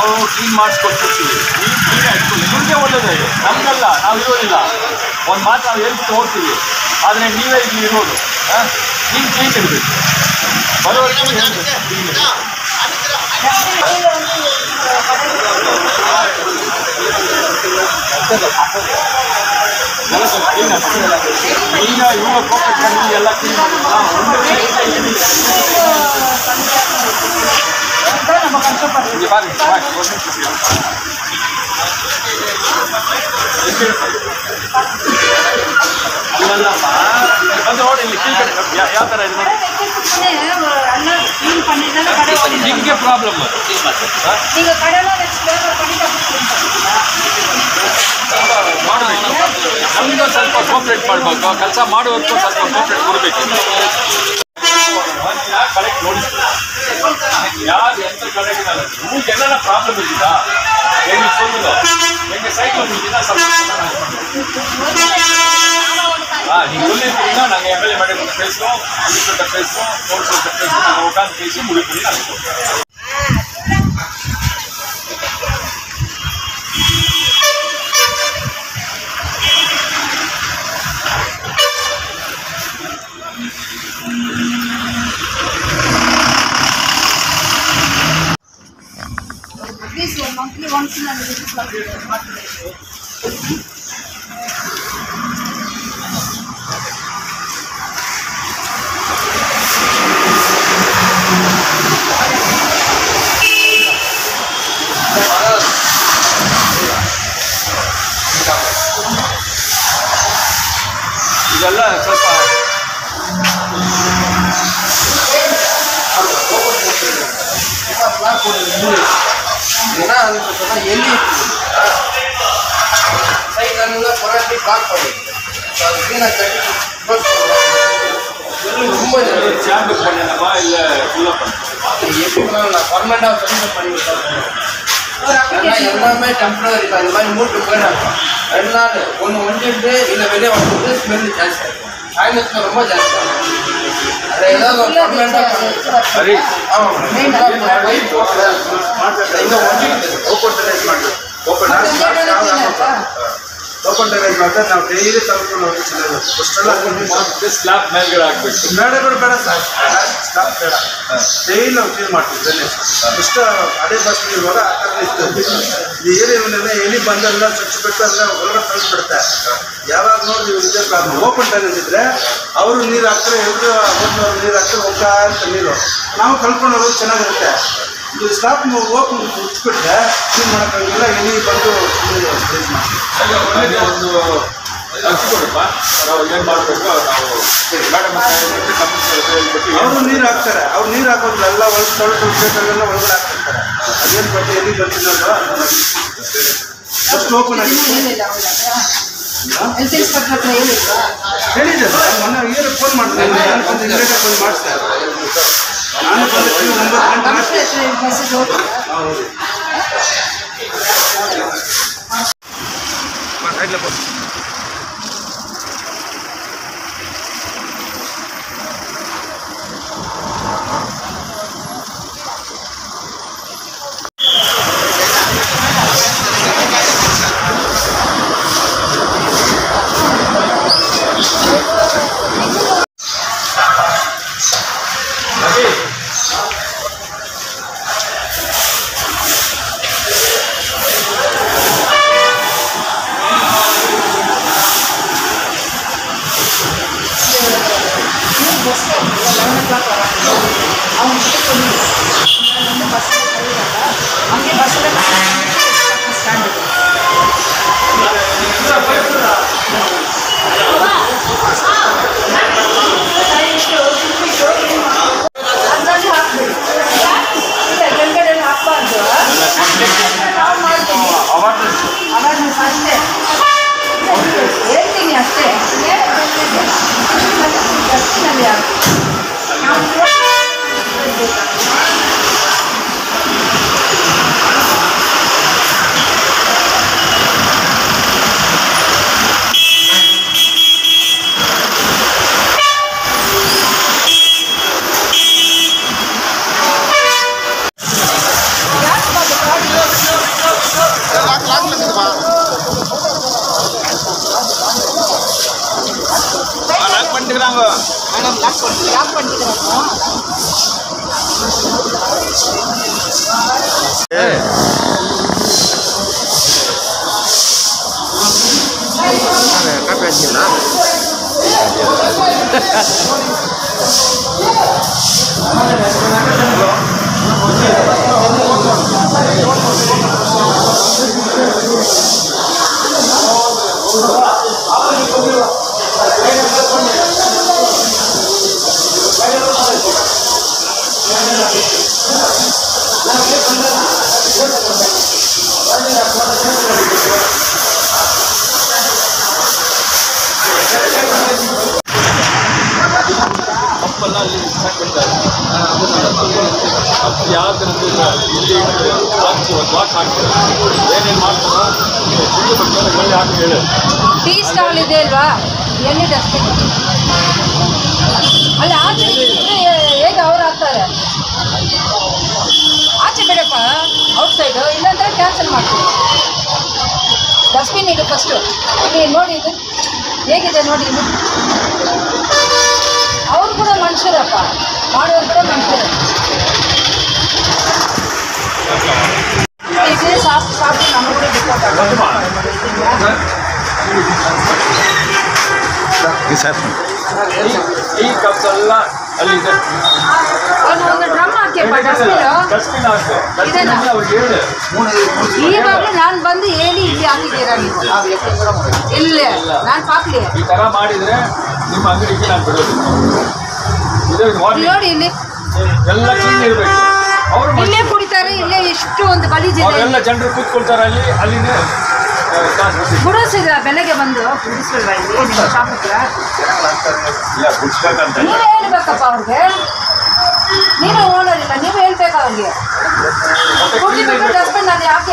ನಾವು ಕ್ಲೀನ್ ಮಾಡಿಸ್ಕೊಡ್ತಿರ್ತೀವಿ. ನೀವೇ ಇಟ್ಕೊಳ್ಳಿ, ನಿಮಗೆ ಒಳ್ಳೆಯದೇ, ನಮಗಲ್ಲ, ನಾವು ಇರೋದಿಲ್ಲ. ಒಂದು ಮಾತು ನಾವು ಹೇಳ್ಬಿಟ್ಟು ಹೋಗ್ತೀವಿ, ಆದರೆ ನೀವೇ ಇಲ್ಲಿ ಇರೋದು. ನೀವು ಕ್ಲೀನ್ ಇರಬೇಕು, ಬರೋರಿಗೆ ಕ್ಲೀನ್ ಇರಬೇಕು. ಈಗ ಇವಾಗ ಕೋಪೆಟ್ ಬಂದು ಎಲ್ಲ ಕ್ಲೀನ್ ಅಲ್ಲಲ್ಲಮ್ಮ ಬಂದು ನೋಡಿ ಇಲ್ಲಿ ಕ್ಲೀನ್ ಯಾವ ಥರ ಇದೆ ನೋಡಿ. ನಿಮಗೆ ಪ್ರಾಬ್ಲಮ್ ನಮಗೂ ಸ್ವಲ್ಪ ಕೋಪ್ರೇಟ್ ಮಾಡಬೇಕು, ಕೆಲಸ ಮಾಡುವವರೆಗೂ ಸ್ವಲ್ಪ ಕೋಪ್ರೇಟ್ ಕೊಡಬೇಕು. ಕರೆಕ್ಟ್ ನೋಡಿ ಯಾರು ಎಂತ ಕರೆಕ್ಟ್ ಆಗಲ್ಲ. ನಿಮ್ಗೆ ಎಲ್ಲ ಪ್ರಾಬ್ಲಮ್ ಇದ್ದೀರಾ? ಹೆಂಗೆ ಸೋಲಿಲ್ಲ, ಹೆಂಗೆ ಸೈಕಲ್ ಇದ್ದೀರಾ? ಸ್ವಲ್ಪ நீங்கள் சொல்லியிருக்கீங்கன்னா நாங்கள் எம்எல்ஏ மேடம் கிட்ட பேசுகிறோம், அமைச்சர்கிட்ட பேசுகிறோம், கவுன்சிலர்கிட்ட பேசுகிறோம். நாங்கள் உட்காந்து பேசி முடிவு பண்ணி நாங்கள் சொல்கிறோம். This one monthly once in a ಇದೆಲ್ಲ ಸ್ವಲ್ಪ ஏன்னா அது சொன்னால் எள்ளி சைட்ல பொராட்டி பிளாக் பண்ணிடுது. அது கிளீனாக கட்டி ரொம்ப சாம்பிள் பண்ணணுமா இல்லை ஃபுல்லாக பண்ணணும்? எப்படி நான் பர்மனெண்டாக சொல்லிட்டு பண்ணி விட்டேன். எல்லாமே டெம்பரரி தான். இந்த மாதிரி மூட்டு போயிடாங்க 2 நாள் ஒன்று ஒஞ்சிட்டு இல்லை வெளியே வந்து ஸ்மெல்லு ஜாஸ்தி ஆகிடும். சாயந்தரத்தில் ரொம்ப ஜாஸ்தி ஆகும். அதை ஏதாவது பர்மனெண்டாக ಸರಿ ஆமாம் இங்கே ஒஞ்சிட்டு ஓப்பன் டெரேஸ் ಮಾಡಿ ಓಪನ್ ಟೆರೇಸ್ ಮಾಡಿದ್ರೆ ನಾವು ಡೈಲಿ ತಗೊಂಡು ಹೋಗ್ತಿದ್ದೇವೆ. ಅಷ್ಟೆಲ್ಲ ಸ್ಲ್ಯಾಬ್ ಮೇಲ್ಗಡೆ ಹಾಕ್ಬೇಕು. ಮೇಡಗಳು ಬೇಡ ಸರ್, ಸ್ಟಾಪ್ ಬೇಡ, ಡೈಲಿ ನಾವು ಕ್ಲೀನ್ ಮಾಡ್ತಿದ್ದೇನೆ. ಇಷ್ಟು ಅದೇ ಬಸ್ ಇರುವಾಗ ಆ ಥರ ಇತ್ತು. ಈ ಏರಿಯಾವನ್ನೆಲ್ಲ ಎಲ್ಲಿ ಬಂದೆಲ್ಲ ಸ್ವಚ್ಛ ಬಿಟ್ಟು ಎಲ್ಲ ಹೊರಗಡೆ ಕಳಿಸ್ಬಿಡುತ್ತೆ. ಯಾವಾಗ ನೋಡಿ ನೀವು ಇದೇ ಪ್ರಾಬ್ಲಮ್. ಓಪನ್ ಟೆರೇಸ್ ಇದ್ದರೆ ಅವರು ನೀರು ಹಾಕ್ತಾರೆ, ಎಲ್ಲರೂ ಓದ್ನವ್ರು ನೀರು ಹಾಕ್ತಾರೆ, ಹೋಗ್ತಾ ಅಂತ ನೀರು ನಾವು ಕಲ್ಕೊಂಡು ಹೋಗೋದು ಚೆನ್ನಾಗಿರುತ್ತೆ. ಇದು ಸ್ಟಾಪ್ ಓಪನ್ ಮುಚ್ಚಿಬಿಟ್ರೆ ಕ್ಲೀನ್ ಮಾಡೋಕ್ಕಾಗಿಲ್ಲ. ಎಲ್ಲಿ ಬಂದು ಒಂದು ಹಚ್ಕೊಡಪ್ಪ, ನಾವು ಏನು ಮಾಡಬೇಕು ನಾವು ಮೇಡಮ್ ಅವರು ನೀರು ಹಾಕ್ತಾರೆ. ಅವ್ರು ನೀರು ಹಾಕೋದಿಲ್ಲ, ಎಲ್ಲ ಒಳಗೆ ತೊಳೆಲ್ಲ ಒಳಗಡೆ ಹಾಕ್ತಿರ್ತಾರೆ. ಅದೇನು ಬಟ್ಟೆ ಎಲ್ಲಿ ಬರ್ತಿದ್ದಲ್ವ ಅಷ್ಟು ಓಪನ್ ಆಗಿ ಹೇಳಿದ್ದೆ ಸರ್. ಮೊನ್ನೆ ಏನು ಫೋನ್ ಮಾಡ್ತಾರೆ, ನಾನು ಬಂದು ಇಮಿಡಿಯೇಟಾಗಿ ಬಂದು ಮಾಡಿಸ್ತಾರೆ. ನಾನು ಬಂದು 9 ಗಂಟೆ ಹೌದು. ಮಾಡ್ಕೊಡ್ತೀವಿ. ಯಾಕೆ பண்ணிக்கிறோம் ಕಾಪಿ ಹಾಕಿಲ್ಲ ಕಪ್ಪೆಲ್ಲ ಅಲ್ಲಿ ಹಾಕ್ಬಿಡ್ತಾರೆ. ಕಪ್ಪು ಯಾವ ಥರದ್ದು ಇಲ್ಲಿ ವಾಕ್ ಹಾಕ್ತಾರೆ. ಏನೇನು ಮಾಡ್ತಾರೋ ಸುಳ್ಳು ಬಗ್ಗೆ ಒಳ್ಳೆ ಹಾಕಿ ಹೇಳಿ. ಟೀ ಸ್ಟಾಲ್ ಇದೆ ಅಲ್ವಾ, ಎಲ್ಲಿ ಡಸ್ಟ್ಬಿನ್ ಅಲ್ಲಿ ಆಚೆ ಇದ್ರೆ ಹೇಗೆ ಅವ್ರು ಹಾಕ್ತಾರೆ. ಆಚೆ ಬಿಡಪ್ಪ ಔಟ್ಸೈಡು, ಇಲ್ಲಾಂದ್ರೆ ಕ್ಯಾನ್ಸಲ್ ಮಾಡ್ತೀವಿ. ಡಸ್ಟ್ಬಿನ್ ಇದೆ ಫಸ್ಟು. ಇಲ್ಲಿ ನೋಡಿ, ಇದು ಹೇಗಿದೆ ನೋಡಿ. ಇದು ಅವ್ರು ಕೂಡ ಮನುಷ್ಯರಪ್ಪ, ಮಾಡೋರು ಕೂಡ ಮನುಷ್ಯರು. ಸಾಕು ನಮಗೂ ಕೂಡ ಡಿಪೋರ್ಟ್ ಸರ್ ಈ ಕಪ್ಪೆಲ್ಲ ಅಲ್ಲಿದೆ. ಒಂದು ಡ್ರಮ್ ಹಾಕ್ಯಪ್ಪ, ಡಸ್ಟ್ಬಿನ್ ಹಾಕು. ಡಸ್ಟ್ಬಿನ್ ಅವ್ರಿಗೆ ಹೇಳಿ. ಈವಾಗಲೇ ನಾನು ಬಂದು ಹೇಳಿ ಇಲ್ಲಿ ಹಾಕಿದ್ದೀರಾ ನೀವು. ಇಲ್ಲ ನಾನು ಪಾಕ್ಲಿ ಈ ಥರ ಮಾಡಿದರೆ ನಿಮ್ಮ ಅಂಗಡಿಗೆ ನಾನು ಬಿಡೋದು. ಇದು warning. ನೋಡಿ ಇಲ್ಲಿ ಎಲ್ಲ ಕ್ಲೀನ್ ಇರಬೇಕು. ಅವರು ಇಲ್ಲೇ ಕುಡಿತಾರೆ, ಇಲ್ಲೇ ಎಷ್ಟು ಒಂದು ಗಲೀಜಿದೆ. ಅವರೆಲ್ಲ ಜನರು ಕೂತ್ಕೊಳ್ತಾರೆ ಅಲ್ಲಿನೇ ಗುಡಿಸಿದ್ರ ಬೆಳಗ್ಗೆ ಬಂದು ಗುಡಿಸ್ಬಿಡ್ವಾ ಇಲ್ಲಿ ನಿಮ್ಮ ಶಾಪ್ ಹತ್ರ. ಇಲ್ಲ ಗುಡ್ಸ್ಬೇಕಂತ ನೀವೇ ಹೇಳ್ಬೇಕಪ್ಪ ಅವ್ರಿಗೆ. ನೀವೇ ಓನರ್ ಇಲ್ಲ, ನೀವೇ ಹೇಳ್ಬೇಕು ಅವ್ರಿಗೆ. ಕುಡಿಬಿಟ್ಟು ಡಸ್ಟ್ಬಿನ್ ಅಲ್ಲಿ ಹಾಕಿ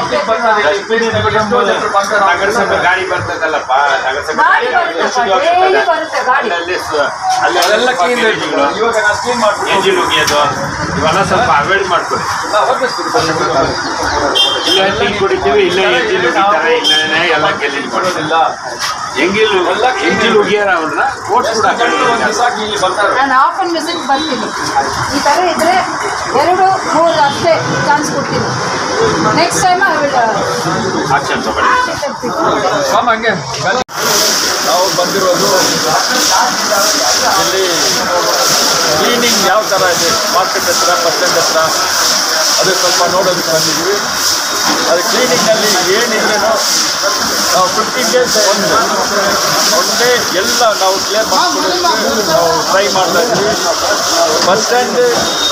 ಗಾಡಿ ಬರ್ತದಲ್ಲಪ್ಪ, ಗಾಡಿ ಬರುತ್ತೆ, ಡೈಲಿ ಬರುತ್ತೆ ಗಾಡಿ. ಅಲ್ಲೆಲ್ಲ ಕ್ಲೀನ್ ಇರಬೇಕು. ಇವಾಗ ನಾನು ಕ್ಲೀನ್ ಮಾಡ್ಬಿಟ್ಟು ಎಂಜಿನ್ ಉಗಿಯೋದು ಇವೆಲ್ಲ ಸ್ವಲ್ಪ ಅವಾಯ್ಡ್ ಮಾಡ್ಕೊಳ್ಳಿ. ಇಲ್ಲ ಟೀ ಕುಡಿತೀವಿ, ಇಲ್ಲ ಎಂಜಿನ್ ಉಗಿತಾರೆ, ಇಲ್ಲೇ ಎಲ್ಲ ಗಲೀಜ್ ಮಾಡೋದಿಲ್ಲ. ಎಂಜಿನ್ ಉಗಿಯಾರ ಅವ್ರನ್ನ ಓಟ್ಸ್ ಕೂಡ ಸಾಕಿ ಇಲ್ಲಿ ಬರ್ತಾರೆ. ನಾನು ಆಫ್ ಅಂಡ್ ವಿಸಿಟ್ ಬರ್ತೀನಿ. ಈ ಥರ ಇದ್ರೆ 2-3 ಅಷ್ಟೇ ಚಾನ್ಸ್ ಕೊಡ್ತೀನಿ. ನೆಕ್ಸ್ಟ್ ಟೈಮ್ ಆಕ್ಷನ್ ತಗೊಳ್ಳಿ. ಹಂಗೆ ನಾವು ಬಂದಿರೋದು ಇಲ್ಲಿ ಕ್ಲೀನಿಂಗ್ ಯಾವ ಥರ ಇದೆ ಮಾರ್ಕೆಟ್ ಹತ್ರ, ಬಸ್ ಸ್ಟ್ಯಾಂಡ್ ಹತ್ರ, ಅದು ಸ್ವಲ್ಪ ನೋಡೋದಕ್ಕೆ ಬಂದಿದ್ವಿ. ಅದು ಕ್ಲೀನಿಂಗಲ್ಲಿ ಏನಿದೆಯೋ ನಾವು 15 ಡೇಸ್ ಒನ್ ಡೇ ಎಲ್ಲ ನಾವು ಕ್ಲಿಯರ್ ಮಾಡಿಕೊಡೋದಕ್ಕೆ ನಾವು ಟ್ರೈ ಮಾಡ್ತಾ ಇದ್ವಿ. ಬಸ್ ಸ್ಟ್ಯಾಂಡ್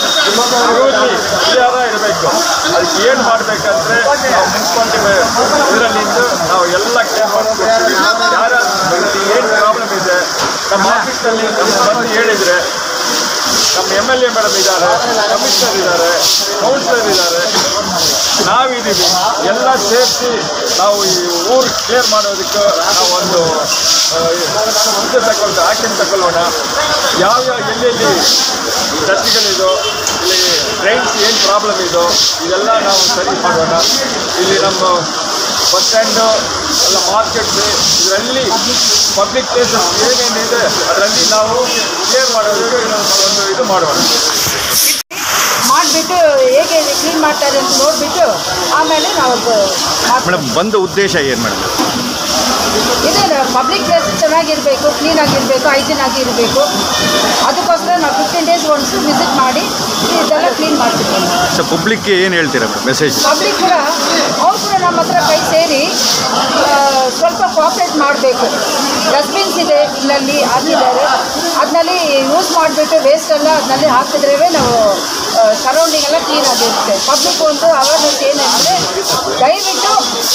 ಕ್ಲಿಯರ ಇರಬೇಕು. ಅದಕ್ಕೆ ಏನು ಮಾಡಬೇಕಂದ್ರೆ ನಾವು ಮುನ್ಸಿಪಾಲ್ಟಿ ಇದರಲ್ಲಿಂದ ನಾವು ಎಲ್ಲ ಕ್ಲಿಯರ್ ಮಾಡಿಕೊಡ್ತೀವಿ. ಯಾರಾದ್ರೂ ಏನು ಪ್ರಾಬ್ಲಮ್ ಇದೆ ನಮ್ಮ ಆಫೀಸ್ನಲ್ಲಿ ನಮ್ಗೆ ಬಂದು ಹೇಳಿದರೆ ನಮ್ಮ MLA ಮೇಡಮ್ ಇದ್ದಾರೆ, ಕಮಿಷನರ್ ಇದ್ದಾರೆ, ಕೌನ್ಸಿಲರ್ ಇದ್ದಾರೆ, ನಾವಿದ್ದೀವಿ. ಎಲ್ಲ ಸೇರಿಸಿ ನಾವು ಈ ಊರು ಕ್ಲಿಯರ್ ಮಾಡೋದಕ್ಕೆ ನಾವು ಒಂದು ಇದು ತಗೊಳ್ತಾ ಆ್ಯಕ್ಷನ್ ತಗೊಳ್ಳೋಣ. ಯಾವ್ಯಾವ ಎಲ್ಲೆಲ್ಲಿ ಡಸ್ಟ್ಗಳಿದೋ, ಇಲ್ಲಿ ಡ್ರೈನ್ಸ್ ಏನು ಪ್ರಾಬ್ಲಮ್ ಇದೋ ಇದೆಲ್ಲ ನಾವು ಸರಿ ಮಾಡೋಣ. ಇಲ್ಲಿ ನಮ್ಮ ಬಸ್ ಸ್ಟ್ಯಾಂಡು ಎಲ್ಲ ಮಾರ್ಕೆಟ್ ಇದರಲ್ಲಿ ಪಬ್ಲಿಕ್ ಪ್ಲೇಸಸ್ ಏನೇನಿದೆ ಅದರಲ್ಲಿ ನಾವು ಕ್ಲಿಯರ್ ಮಾಡೋದಕ್ಕೆ ಒಂದು ಇದು ಮಾಡೋಣ. ಮಾಡಿಬಿಟ್ಟು ಹೇಗೆ ಕ್ಲೀನ್ ಮಾಡ್ತಾರೆ ಅಂತ ನೋಡಿಬಿಟ್ಟು ಆಮೇಲೆ ನಾವು ಮೇಡಮ್ ಬಂದ ಉದ್ದೇಶ ಏನು ಮೇಡಮ್? ಇದೆ ಪಬ್ಲಿಕ್ ಪ್ಲೇಸ್ ಚೆನ್ನಾಗಿರಬೇಕು, ಕ್ಲೀನಾಗಿರಬೇಕು, ಹೈಜೀನ್ ಆಗಿರಬೇಕು. ಅದಕ್ಕೋಸ್ಕರ ನಾವು 15 ಡೇಸ್ ಒನ್ಸು ವಿಸಿಟ್ ಮಾಡಿ ಇದೆಲ್ಲ ಕ್ಲೀನ್ ಮಾಡ್ತಿದ್ದೀವಿ. ಸೊ ಪಬ್ಲಿಕ್ಗೆ ಏನು ಹೇಳ್ತೀರಾ ಮೇಡಮ್ ಮೆಸೇಜ್? ಪಬ್ಲಿಕ್ ಕೂಡ ಅವ್ರು ಕೂಡ ನಮ್ಮ ಹತ್ರ ಕೈ ಸೇರಿ ಸ್ವಲ್ಪ ಕೋಆಪ್ರೇಟ್ ಮಾಡಬೇಕು. ಡಸ್ಟ್ಬಿನ್ಸ್ ಇದೆ ಇಲ್ಲಲ್ಲಿ ಹಾಕಿದ್ದಾರೆ, ಅದನ್ನಲ್ಲಿ ಯೂಸ್ ಮಾಡಿಬಿಟ್ಟು ವೇಸ್ಟ್ ಎಲ್ಲ ಅದನ್ನಲ್ಲಿ ಹಾಕಿದ್ರೇ ನಾವು ಸರೌಂಡಿಂಗ್ ಎಲ್ಲ ಕ್ಲೀನ್ ಆಗಿರುತ್ತೆ. ಪಬ್ಲಿಕ್ ಒಂದು ಅವೇರ್ನೆಸ್ ಏನಂದರೆ ದಯವಿಟ್ಟು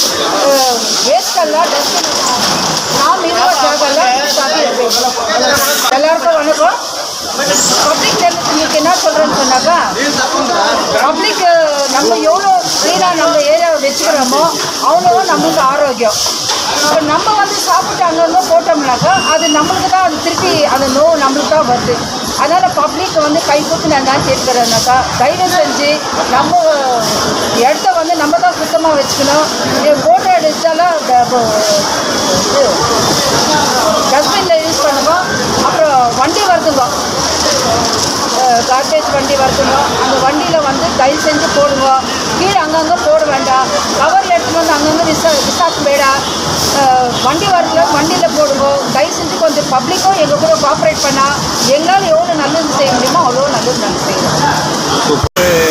ವೇಸ್ಟ್ ಎಲ್ಲ ಡಸ್ಟ್ಬಿನ್ ನಾವು ಇರುವ ಜಾಗ ಎಲ್ಲ ವೇಸ್ಟ್ ಇರಬೇಕು. ಎಲ್ಲರಿಗೂ ಒಣಗೋ பப்ளிக் உங்களுக்கு என்ன சொல்கிறேன்னு சொன்னாக்கா பப்ளிக் நம்ம எவ்வளோ க்ளீனாக நம்ம ஏரியாவை வச்சுக்கிறோமோ அவ்வளோ நம்மளுக்கு ஆரோக்கியம். இப்போ நம்ம வந்து சாப்பிட்டு அங்கங்கே போட்டோம்னாக்கா அது நம்மளுக்கு தான் அது திருப்பி அந்த நோவு நம்மளுக்கு தான் வருது. அதனால் பப்ளிக் வந்து கை கொடுத்து நான் தான் கேட்குறேன்னாக்கா தயவு செஞ்சு நம்ம இடத்த வந்து நம்ம தான் சுத்தமாக வச்சுக்கணும். ஃபோட்டோ எடுத்தாலும் டஸ்ட்பினில் யூஸ் பண்ணுவோம். அப்புறம் வண்டி வருதுங்க, கார்பேஜ் வண்டி வருதுங்க. அந்த வண்டியில் வந்து தயவு செஞ்சு போடுங்க. கீழே அங்கங்கே போட வேண்டாம். கவரில் எடுத்துகிட்டு வந்து அங்கங்கே விசாக்கு வேண்டாம். வண்டி வரல வண்டியில் போடுங்க. தயவு செஞ்சு கொஞ்சம் பப்ளிக்கும் எங்கள் கூட கோஆப்ரேட் பண்ணால் எங்களால் எவ்வளோ நல்லது செய்ய முடியுமோ அவ்வளோ நல்லது நாங்கள் செய்யணும்.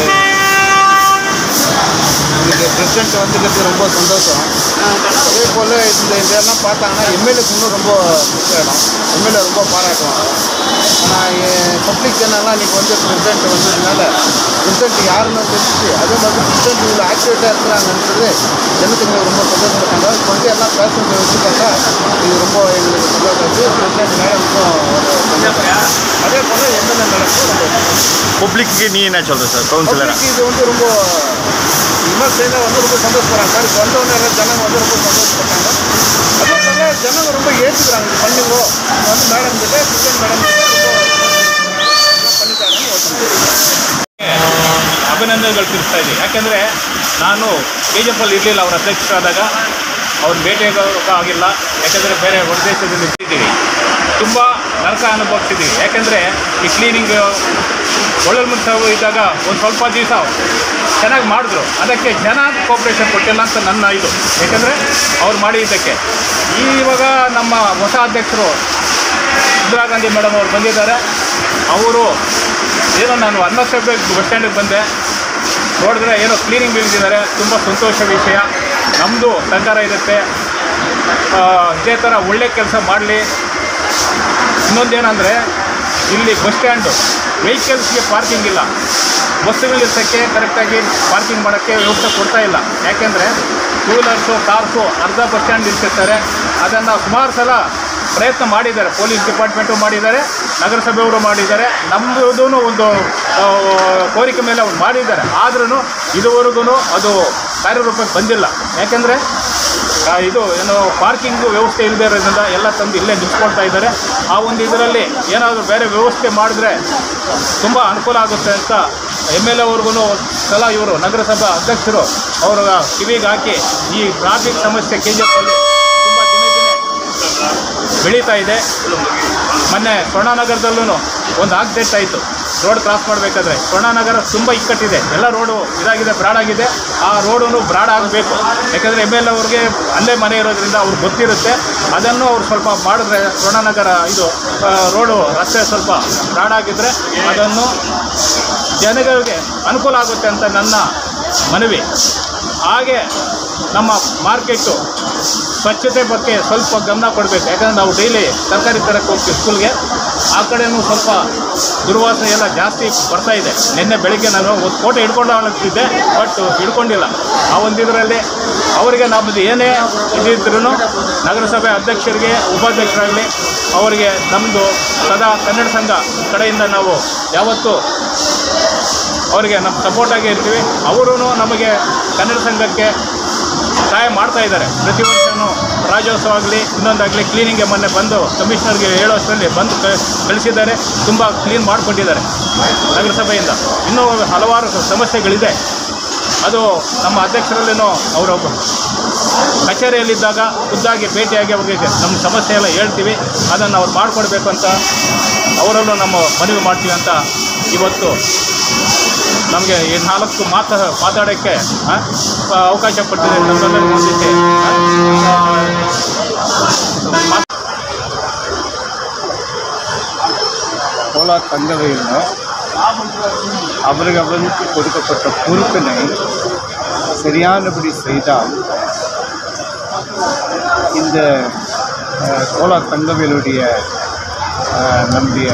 இதுக்கு பிரசிடென்ட் வந்துக்கிறது ரொம்ப சந்தோஷம். அதே போல் இந்த இதெல்லாம் பார்த்தாங்கன்னா எம்எல்ஏக்கு இன்னும் ரொம்ப இடம், எம்எல்ஏ ரொம்ப பாராட்டுவாங்க. ஆனால் பப்ளிக் ஜனங்கள்லாம் இன்றைக்கி வந்து பிரசிடென்ட் வந்ததுனால பிரசிடென்ட் யாருன்னு தெரிஞ்சு அதே மாதிரி பிரசிடென்ட் இவ்வளோ ஆக்டிவேட்டாக இருக்கிறாங்கன்றது ஜனத்துக்கு ரொம்ப சந்தோஷப்பட்டாங்க. இப்போ வந்து எல்லாம் பேசஞ்சர் வச்சு பார்த்தா இது ரொம்ப எங்களுக்கு சந்தோஷம் இருக்குது. பிரசிடென்ட் மேலே அதே போல் எம்எல்ஏ நடக்கும் ரொம்ப பப்ளிக்கு நீ என்ன சொல்கிற சார் கவுன்சிலர்? இது வந்து ரொம்ப விமர்சனம் வந்து ரொம்ப சந்தோஷப்படுறாங்க சார். இப்போ வந்தவொடனே எல்லாம் ஜனங்க வந்து ரொம்ப சந்தோஷப்பட்டாங்க. அதே போல் ஜனங்க ரொம்ப ஏற்றுக்கிறாங்க. இது பண்ணுங்கோ வந்து மேடம் கிட்ட பிரசிடென்ட் மேடம் கிட்ட ரொம்ப பண்ணிட்டாங்கன்னு ಅಭಿನಂದನೆಗಳು ತಿಳಿಸ್ತಾ ಇದ್ದೀನಿ. ಯಾಕೆಂದರೆ ನಾನು KGF ಇರಲಿಲ್ಲ, ಅವರ ಅಧ್ಯಕ್ಷರಾದಾಗ ಅವ್ರು ಭೇಟಿಯಾಗೋಕೆ ಆಗಿಲ್ಲ. ಯಾಕೆಂದರೆ ಬೇರೆ ಹೊರದೇಶದಲ್ಲಿ ಇರ್ತಿದ್ದೀವಿ, ತುಂಬ ನರಕ ಅನುಭವಿಸಿದ್ದೀವಿ. ಯಾಕೆಂದರೆ ಈ ಕ್ಲೀನಿಂಗ್ ಒಳ್ಳೆ ಮುಂಚೆ ಇದ್ದಾಗ ಒಂದು ಸ್ವಲ್ಪ ದಿವಸ ಚೆನ್ನಾಗಿ ಮಾಡಿದ್ರು, ಅದಕ್ಕೆ ಜನ ಕೋಪ್ರೇಷನ್ ಕೊಟ್ಟಿಲ್ಲ ಅಂತ ನನ್ನ ಇದು. ಯಾಕೆಂದರೆ ಅವ್ರು ಮಾಡಿದ್ದಕ್ಕೆ ಇವಾಗ ನಮ್ಮ ಹೊಸ ಅಧ್ಯಕ್ಷರು ಇಂದಿರಾ ಗಾಂಧಿ ಮೇಡಮ್ ಅವರು ಬಂದಿದ್ದಾರೆ. ಅವರು ಏನೋ ನಾನು ಅನ್ನಸಭೆ ಬಸ್ ಸ್ಟ್ಯಾಂಡಿಗೆ ಬಂದೆ, ನೋಡಿದ್ರೆ ಏನೋ ಕ್ಲೀನಿಂಗ್ ಇಳಿದಿದ್ದಾರೆ. ತುಂಬ ಸಂತೋಷ ವಿಷಯ. ನಮ್ಮದು ಸರ್ಕಾರ ಇರುತ್ತೆ, ಇದೇ ಥರ ಒಳ್ಳೆ ಕೆಲಸ ಮಾಡಲಿ. ಇನ್ನೊಂದೇನೆಂದರೆ ಇಲ್ಲಿ ಬಸ್ ಸ್ಟ್ಯಾಂಡು ವೆಹಿಕಲ್ಸ್ಗೆ ಪಾರ್ಕಿಂಗ್ ಇಲ್ಲ, ಬಸ್ಸುಗಳಿರ್ಸೋಕ್ಕೆ ಕರೆಕ್ಟಾಗಿ ಪಾರ್ಕಿಂಗ್ ಮಾಡೋಕ್ಕೆ ವ್ಯವಸ್ಥೆ ಕೊಡ್ತಾಯಿಲ್ಲ. ಯಾಕೆಂದರೆ ಟೂ ವೀಲರ್ಸು ಕಾರ್ಸು ಅರ್ಧ ಬಸ್ ಸ್ಟ್ಯಾಂಡ್ ನಿಲ್ಸಿರ್ತಾರೆ. ಅದನ್ನು ಸುಮಾರು ಸಲ ಪ್ರಯತ್ನ ಮಾಡಿದ್ದಾರೆ, ಪೊಲೀಸ್ ಡಿಪಾರ್ಟ್ಮೆಂಟು ಮಾಡಿದ್ದಾರೆ, ನಗರಸಭೆಯವರು ಮಾಡಿದ್ದಾರೆ, ನಮ್ಮದು ಒಂದು ಕೋರಿಕೆ ಮೇಲೆ ಅವ್ರು ಮಾಡಿದ್ದಾರೆ. ಆದ್ರೂ ಇದುವರೆಗೂ ಅದು ಕಾರ್ಯರೂಪಕ್ಕೆ ಬಂದಿಲ್ಲ. ಯಾಕೆಂದರೆ ಇದು ಏನು ಪಾರ್ಕಿಂಗು ವ್ಯವಸ್ಥೆ ಇಲ್ಲದೆ ಇರೋದ್ರಿಂದ ಎಲ್ಲ ತಂದು ಇಲ್ಲೇ ನಿಲ್ಲಿಸ್ಕೊಳ್ತಾ ಇದ್ದಾರೆ. ಆ ಒಂದು ಇದರಲ್ಲಿ ಏನಾದರೂ ಬೇರೆ ವ್ಯವಸ್ಥೆ ಮಾಡಿದ್ರೆ ತುಂಬ ಅನುಕೂಲ ಆಗುತ್ತೆ ಅಂತ MLA ಅವ್ರಿಗೂ ಸಲ ಇವರು ನಗರಸಭಾ ಅಧ್ಯಕ್ಷರು ಅವರ ಕಿವಿಗೆ ಹಾಕಿ ಈ ಟ್ರಾಫಿಕ್ ಸಮಸ್ಯೆ KGF ಅಲ್ಲಿ ತುಂಬ ದಿನೇ ಬೆಳೀತಾ ಇದೆ. ಮೊನ್ನೆ ಸ್ವರ್ಣನಗರದಲ್ಲೂ ಒಂದು ಆಕ್ಸಿಡೆಂಟ್ ಆಯಿತು. ರೋಡ್ ಕ್ರಾಸ್ ಮಾಡಬೇಕಾದ್ರೆ ಸ್ವರ್ಣನಗರ ತುಂಬ ಇಕ್ಕಟ್ಟಿದೆ, ಎಲ್ಲ ರೋಡು ಇದಾಗಿದೆ, ಬ್ರಾಡಾಗಿದೆ. ಆ ರೋಡನ್ನು ಬ್ರಾಡ್ ಆಗಬೇಕು. ಯಾಕೆಂದರೆ MLA ಅವ್ರಿಗೆ ಅಲ್ಲೇ ಮನೆ ಇರೋದ್ರಿಂದ ಅವ್ರಿಗೆ ಗೊತ್ತಿರುತ್ತೆ. ಅದನ್ನು ಅವ್ರು ಸ್ವಲ್ಪ ಮಾಡಿದ್ರೆ ಸ್ವರ್ಣನಗರ ಇದು ರೋಡು ರಸ್ತೆ ಸ್ವಲ್ಪ ಬ್ರಾಡ್ ಆಗಿದ್ದರೆ ಅದನ್ನು ಜನಗಳಿಗೆ ಅನುಕೂಲ ಆಗುತ್ತೆ ಅಂತ ನನ್ನ ಮನವಿ. ಹಾಗೆ ನಮ್ಮ ಮಾರ್ಕೆಟು ಸ್ವಚ್ಛತೆ ಬಗ್ಗೆ ಸ್ವಲ್ಪ ಗಮನ ಕೊಡಬೇಕು. ಯಾಕಂದರೆ ನಾವು ಡೈಲಿ ತರಕಾರಿ ತರಕ್ಕೆ ಹೋಗ್ತೀವಿ ಸ್ಕೂಲ್ಗೆ, ಆ ಕಡೆಯೂ ಸ್ವಲ್ಪ ದುರ್ವಾಸನೆ ಎಲ್ಲ ಜಾಸ್ತಿ ಬರ್ತಾ ಇದೆ. ನಿನ್ನೆ ಬೆಳಿಗ್ಗೆ ನಾನು ಒಂದು ಫೋಟೋ ಹಿಡ್ಕೊಂಡು ಹೋಗ್ತಿದ್ದೆ, ಬಟ್ ಹಿಡ್ಕೊಂಡಿಲ್ಲ. ಆ ಒಂದು ಇದರಲ್ಲಿ ಅವರಿಗೆ ನಮ್ಮದು ಏನೇ ಇದಿದ್ರೂ ನಗರಸಭೆ ಅಧ್ಯಕ್ಷರಿಗೆ ಉಪಾಧ್ಯಕ್ಷರಾಗಲಿ ಅವರಿಗೆ ನಮ್ಮದು ಸದಾ ಕನ್ನಡ ಸಂಘ ಕಡೆಯಿಂದ ನಾವು ಯಾವತ್ತೂ ಅವರಿಗೆ ನಮ್ಮ ಸಪೋರ್ಟಾಗಿ ಇರ್ತೀವಿ. ಅವರೂ ನಮಗೆ ಕನ್ನಡ ಸಂಘಕ್ಕೆ ಸಹಾಯ ಮಾಡ್ತಾ ಇದ್ದಾರೆ. ಪ್ರತಿ ವರ್ಷವೂ ರಾಜ್ಯೋತ್ಸವ ಆಗಲಿ ಇನ್ನೊಂದಾಗಲಿ ಕ್ಲೀನಿಂಗ್ಗೆ ಮೊನ್ನೆ ಬಂದು ಕಮಿಷನರ್ಗೆ ಹೇಳೋಷ್ಟರಲ್ಲಿ ಬಂದು ಕಳಿಸಿದ್ದಾರೆ. ತುಂಬ ಕ್ಲೀನ್ ಮಾಡಿಕೊಟ್ಟಿದ್ದಾರೆ ನಗರಸಭೆಯಿಂದ. ಇನ್ನೂ ಹಲವಾರು ಸಮಸ್ಯೆಗಳಿದೆ. ಅದು ನಮ್ಮ ಅಧ್ಯಕ್ಷರಲ್ಲಿನೂ ಅವರು ಕಚೇರಿಯಲ್ಲಿದ್ದಾಗ ಖುದ್ದಾಗಿ ಭೇಟಿಯಾಗಿ ಅವರಿಗೆ ನಮ್ಮ ಸಮಸ್ಯೆ ಎಲ್ಲ ಹೇಳ್ತೀವಿ. ಅದನ್ನು ಅವ್ರು ಮಾಡಿಕೊಡ್ಬೇಕು ಅಂತ ಅವರಲ್ಲೂ ನಮ್ಮ ಮನವಿ ಮಾಡ್ತೀವಿ ಅಂತ ಇವತ್ತು ನಮಗೆ ಈ 4 ಮಾತಾಡೋಕ್ಕೆ ಅವಕಾಶ ಪಟ್ಟಿದೆ. ನಮ್ಮೆಲ್ಲರಿಗೂ ಹೊಂದಿಸಿ கோலார் தங்கவேலு அவர்களுக்கு கொடுக்கப்பட்ட பொறுப்பினை சரியானபடி செய்தால் இந்த கோலார் தங்கவேலுடைய நம்முடைய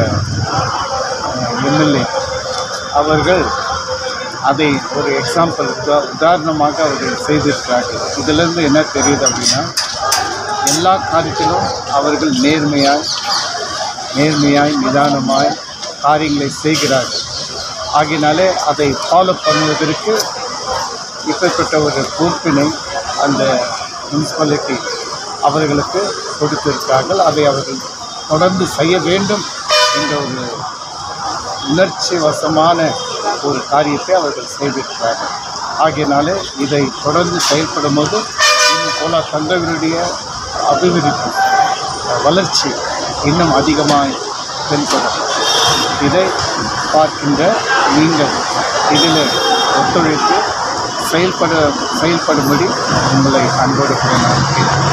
MLA அவர்கள் அதை ஒரு எக்ஸாம்பிள் உதாரணமாக அவர்கள் செய்திருக்கிறார்கள். இதிலிருந்து என்ன தெரியுது அப்படின்னா, எல்லா காரியத்திலும் அவர்கள் நேர்மையாய் நிதானமாய் காரியங்களை செய்கிறார்கள். ஆகினாலே அதை ஃபாலோ பண்ணுவதற்கு இப்படிப்பட்ட ஒரு பொறுப்பினை அந்த முனிசிபாலிட்டி அவர்களுக்கு கொடுத்திருக்கிறார்கள். அதை அவர்கள் தொடர்ந்து செய்ய வேண்டும் என்ற ஒரு உணர்ச்சி வசமான ஒரு காரியத்தை அவர்கள் செய்திருக்கிறார்கள். ஆகையினாலே இதை தொடர்ந்து செயல்படும் போது இன்னும் கோலார் தங்கவேலுடைய அபிவிருத்தி வளர்ச்சி இன்னும் அதிகமாக தென்படும். இதை பார்க்கின்ற நீங்கள் இதில் ஒத்துழைத்து செயல்படும்படி உங்களை அன்போடு கேட்கிறேன்.